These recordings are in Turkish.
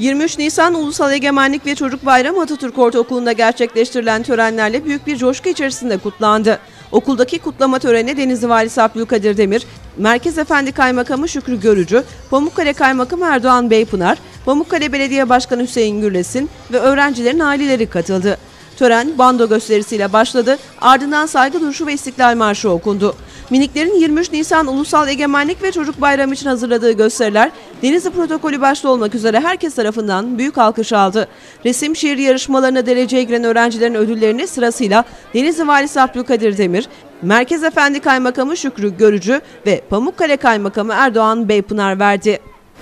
23 Nisan Ulusal Egemenlik ve Çocuk Bayramı Atatürk Ortaokulu'nda gerçekleştirilen törenlerle büyük bir coşku içerisinde kutlandı. Okuldaki kutlama törenine Denizli Valisi Abdülkadir Demir, Merkez Efendi Kaymakamı Şükrü Görücü, Pamukkale Kaymakamı Erdoğan Beypınar, Pamukkale Belediye Başkanı Hüseyin Gürlesin ve öğrencilerin aileleri katıldı. Tören bando gösterisiyle başladı, ardından saygı duruşu ve İstiklal Marşı okundu. Miniklerin 23 Nisan Ulusal Egemenlik ve Çocuk Bayramı için hazırladığı gösteriler Denizli protokolü başta olmak üzere herkes tarafından büyük alkış aldı. Resim şiir yarışmalarına dereceye giren öğrencilerin ödüllerini sırasıyla Denizli Valisi Abdülkadir Demir, Merkez Efendi Kaymakamı Şükrü Görücü ve Pamukkale Kaymakamı Erdoğan Beypınar verdi.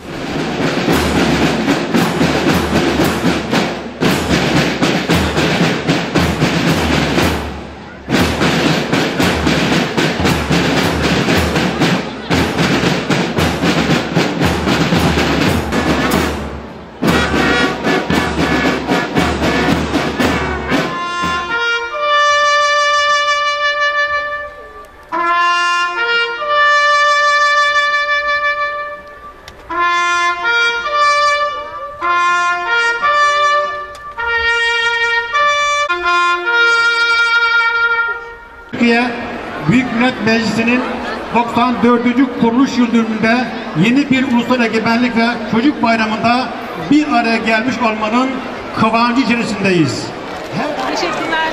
Türkiye Büyük Millet Meclisi'nin 94. kuruluş yıl dönümünde yeni bir Ulusal Egemenlik ve Çocuk Bayramı'nda bir araya gelmiş olmanın kıvancı içerisindeyiz. Teşekkürler.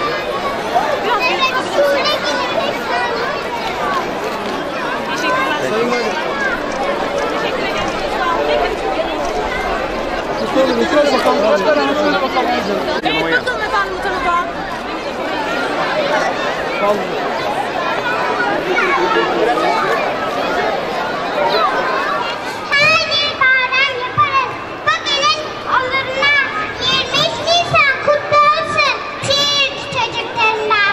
Evet, bakalım efendim bu tarafa. Her bir bayram yaparız. Bugünün onuruna 23 Nisan kutlu olsun Türk çocuklarından.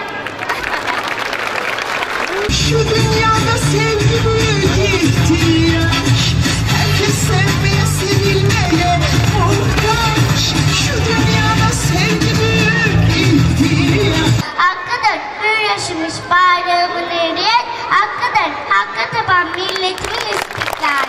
Şu dünyada sevgi büyük ihtiyaç. Herkes sevmeye, sevilmeye muhtaç. Şu dünyada sevgi büyük ihtiyaç. Hakkıdır hür yaşamış bayrağımın eriyet. Hakkıdır hakka tapan milletimin istiklal.